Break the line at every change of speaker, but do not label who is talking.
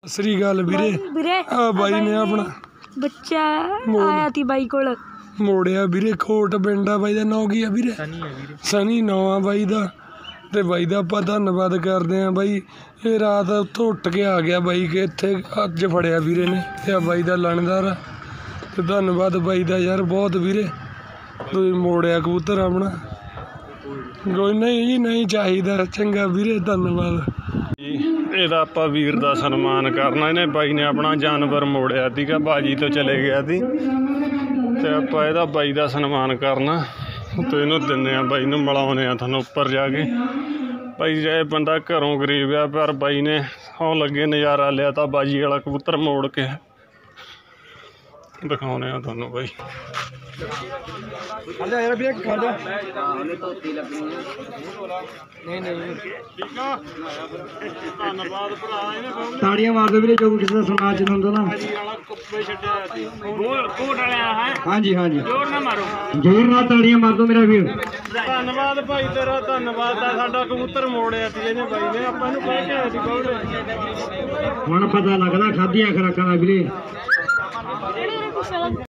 ਸ੍ਰੀ ਗੱਲ ਵੀਰੇ ਆ ਬਾਈ ਨੇ ਆਪਣਾ
ਬੱਚਾ ਆਇਆ ਤੀ ਬਾਈ ਕੋਲ
ਮੋੜਿਆ ਵੀਰੇ। ਖੋਟ ਪਿੰਡ ਆ ਬਾਈ ਦਾ ਨਾਂ ਕੀ ਆ ਵੀਰੇ? ਸਨੀ ਨਾਂ ਆ ਬਾਈ ਦਾ। ਤੇ ਬਾਈ ਦਾ ਆਪਾਂ ਧੰਨਵਾਦ ਕਰਦੇ ਹਾਂ ਬਾਈ। ਇਹ ਰਾਤ ਉੱਥੋਂ ਉੱਠ ਕੇ ਆ ਗਿਆ ਬਾਈ ਕਿ ਇੱਥੇ ਅੱਜ ਫੜਿਆ ਵੀਰੇ ਨੇ। ਤੇ ਆ ਬਾਈ ਦਾ ਲਾਣੇਦਾਰ ਆ। ਤੇ ਧੰਨਵਾਦ ਬਾਈ ਦਾ ਯਾਰ ਬਹੁਤ ਵੀਰੇ, ਤੁਸੀਂ ਮੋੜਿਆ ਕਬੂਤਰ ਆਪਣਾ। ਕੋਈ ਨਹੀਂ ਜੀ, ਨਹੀਂ ਚਾਹੀਦਾ। ਚੰਗਾ ਵੀਰੇ, ਧੰਨਵਾਦ ਜੀ। ਇਹਦਾ ਆਪਾਂ ਵੀਰ ਦਾ ਸਨਮਾਨ ਕਰਨਾ। ਇਹਨੇ ਬਾਈ ਨੇ ਆਪਣਾ ਜਾਨਵਰ ਮੋੜਿਆ ਸੀਗਾ, ਬਾਜੀ ਤੋਂ ਚਲੇ ਗਿਆ ਸੀ। ਤੇ ਆਪਾਂ ਇਹਦਾ ਬਾਈ ਦਾ ਸਨਮਾਨ ਕਰਨਾ ਤੇ ਇਹਨੂੰ ਦਿੰਦੇ ਹਾਂ ਬਾਈ ਨੂੰ, ਮਿਲਾਉਂਦੇ ਹਾਂ ਤੁਹਾਨੂੰ ਉੱਪਰ ਜਾ ਕੇ। ਬਾਈ ਜੇ ਬੰਦਾ ਘਰੋਂ ਗਰੀਬ ਆ, ਪਰ ਬਾਈ ਨੇ ਆਉਣ ਲੱਗੇ ਨਜ਼ਾਰਾ ਲਿਆ ਤਾਂ ਬਾਜੀ ਵਾਲਾ ਕਬੂਤਰ ਮੋੜ ਕੇ ਦਿਖਾਉਂਦੇ ਹਾਂ ਤੁਹਾਨੂੰ ਬਾਈ।
ਤਾੜੀਆਂ ਮਾਰ ਦਿਓ ਵੀਰੇ, ਜੋ ਕਿਸੇ ਦਾ ਸਮਾਜ ਚ ਹੁੰਦਾ ਨਾ। ਹਾਂਜੀ ਹਾਂਜੀ, ਜ਼ੋਰ ਨਾਲ ਤਾੜੀਆਂ ਮਾਰ ਦਿਓ ਮੇਰਾ ਵੀਰ।
ਧੰਨਵਾਦ ਭਾਈ ਤੇਰਾ, ਧੰਨਵਾਦ ਆ। ਸਾਡਾ ਕਬੂਤਰ ਮੋੜਿਆ ਸੀ ਇਹਨੇ ਬਾਈ ਨੇ। ਆਪਾਂ ਇਹਨੂੰ ਕਹਿ ਕੇ ਆਏ ਸੀ ਬਾਹਰ।
ਹੁਣ ਪਤਾ ਲੱਗਦਾ ਖਾਧੀਆਂ ਖੁਰਾਕਾਂ ਦਾ ਵੀਰੇ।